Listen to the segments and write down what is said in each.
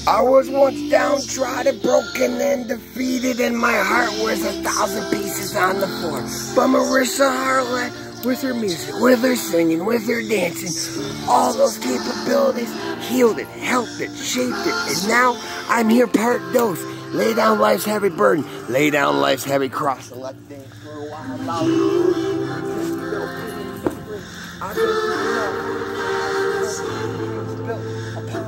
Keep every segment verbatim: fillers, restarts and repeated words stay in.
I was once downtrodden, broken and defeated, and my heart was a thousand pieces on the floor. But Marisha Harlett, with her music, with her singing, with her dancing, all those capabilities, healed it, helped it, shaped it, and now I'm here part dose. Lay down life's heavy burden, lay down life's heavy cross, and let's dance for a while. I've been built upon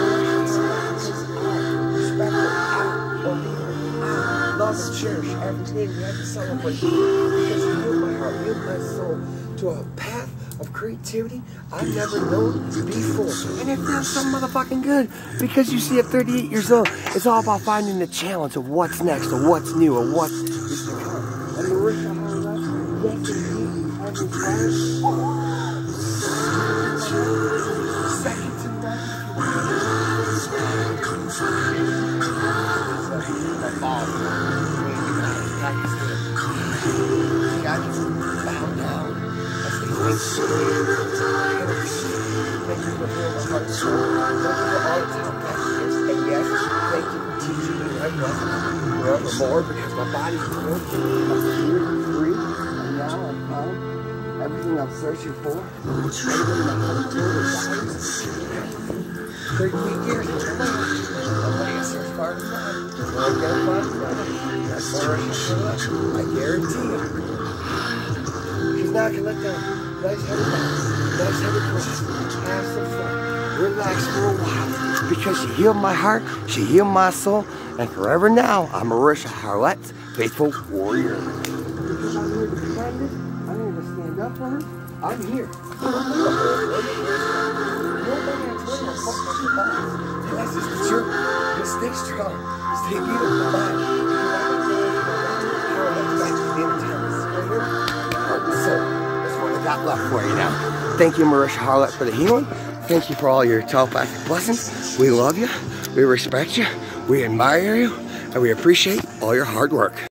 love and cherish every day we have to celebrate because you healed my heart, healed my soul to a path of creativity I've never known before. And it feels so motherfucking good because you see at thirty-eight years old, it's all about finding the challenge of what's next or what's new or what is to come. And Marisha Harlett, yes indeed, has inspired second to none. Thank you for healing my heart and soul. Thank you for all the time passages. And yes, thank you for teaching me right now forevermore because my body's broken, my spirit is free, and now I'm found everything I'm searching for. Everything my heart and soul desires. thirty-eight years in my life. I'm going to search far to find. When I get a body right, that's Marisha Harlett. I guarantee you. She's not going to let down. Nice heavy back, nice heavy cross, have some fun, relax for a while, because she healed my heart, she healed my soul, and forever now, I'm Marisha Harlett's faithful warrior. Because I'm here to defend it, I'm here to stand up for her, I'm here. Nobody has way to fuck up your body. And that's just the truth. Just stay strong, stay beautiful, mind. Harlett's back to the intense, right here, heart and soul. Got left for you now. Thank you, Marisha Harlett, for the healing. Thank you for all your telepathic blessings. We love you, we respect you, we admire you, and we appreciate all your hard work.